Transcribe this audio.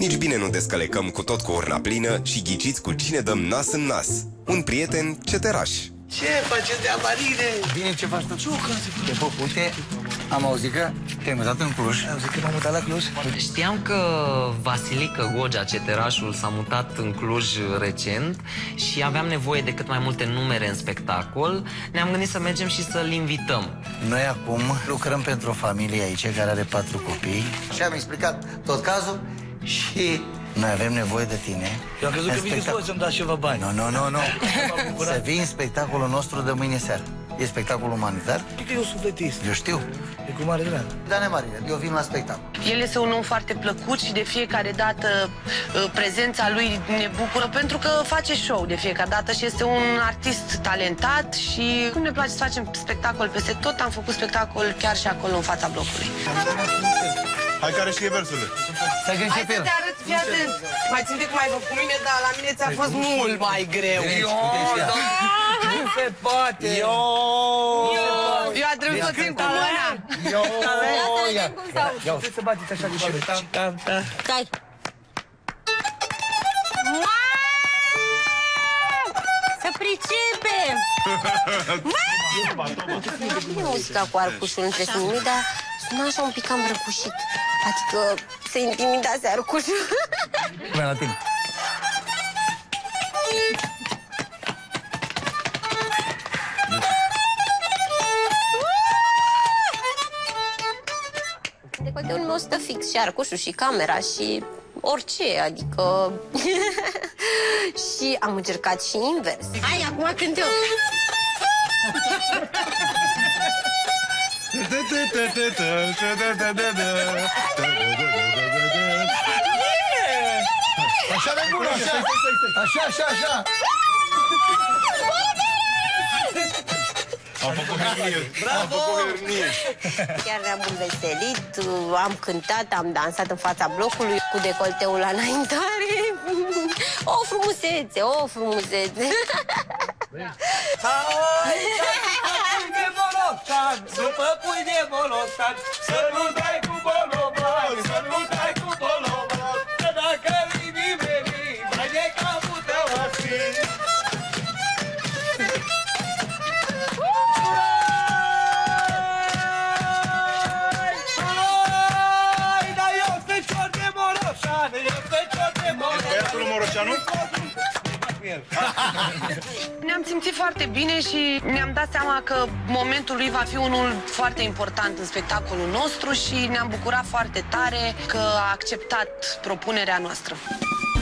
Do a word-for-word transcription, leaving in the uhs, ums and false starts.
Nici bine nu descălecăm cu tot cu urna plină și ghiciți cu cine dăm nas în nas. Un prieten ceteraș. Ce faceți de amarine? Bine, ce faci tu? Ce ocazii? Te pup, uite, am auzit că te-ai mutat în Cluj. Am auzit că m-am mutat la Cluj. Știam că Vasilică Gogea, ceterașul, s-a mutat în Cluj recent și aveam nevoie de cât mai multe numere în spectacol. Ne-am gândit să mergem și să-l invităm. Noi acum lucrăm pentru o familie aici care are patru copii și am explicat tot cazul și noi avem nevoie de tine. Eu am crezut că vii voi să-mi dați ceva bani. Nu, nu, nu, nu. Să vii în spectacolul nostru de mâine seară. E spectacol umanitar? Știi că eu sufletist. Eu știu. E cu mare drag. Dane Maria, eu vin la spectacol. El este un om foarte plăcut și de fiecare dată prezența lui ne bucură pentru că face show de fiecare dată și este un artist talentat și ne place să facem spectacol peste tot. Am făcut spectacol chiar și acolo în fața blocului. Hai, care știe versurile? Stai că Hai să te arăt, fii atent. Mai țin de cum ai făcut cu mine, dar la mine ți-a fost mult mai greu. Nu se poate. Eu a trebuit să țin cu mâna. Trebuie să bateți așa de sus. Stai. Să pricepem! Bine muzica cu arcușul între nimic, dar sună așa un pic cam răcușit. Adică se intimidase arcușul. Cum e la tine? Decolteul meu stă fix și arcușul și camera și orice, adică... Și am încercat și invers. Hai, acum cânt eu. Așa de bună, așa! Așa, așa, așa! Am făcut hernie. Am făcut hernie. Chiar ne-am înveselit, am cântat, am dansat în fața blocului cu decolteul la înaintare. O frumusețe, o frumusețe. Hai, pui de bolosan, după pui de bolosan, să nu dai cu bolovan, să nu dai cu bolovan, că dacă vii nimeni, mai de capul tău asfi. Ne-am simțit foarte bine și ne-am dat seama că momentul lui va fi unul foarte important în spectacolul nostru și ne-am bucurat foarte tare că a acceptat propunerea noastră.